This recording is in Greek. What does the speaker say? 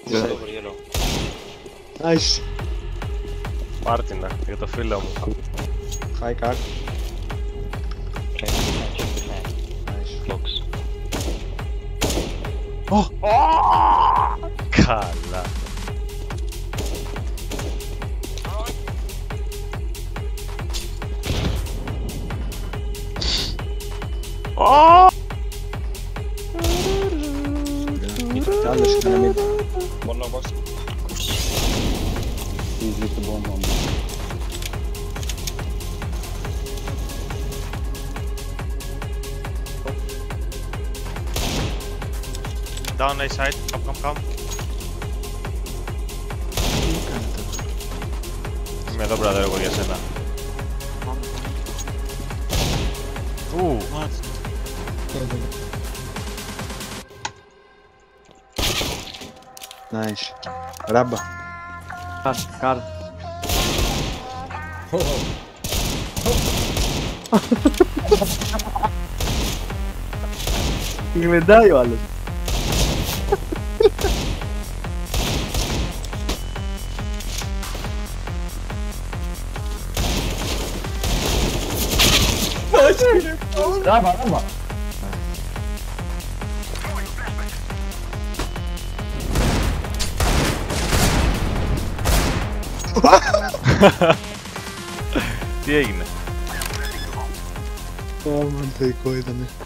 Nice. Πάρτινα, για το φίλο μου. High card. Καλά. Κι άλλος ήταν μid. One of us. He's with the bomb on me. Down A side, come. Είμαι εδώ brother εγώ για σένα. Nice. Ράμπα. Car. Γλεντάει ο άλλος. Ράμπα. Τι έγινε? Θεϊκό ήτανε.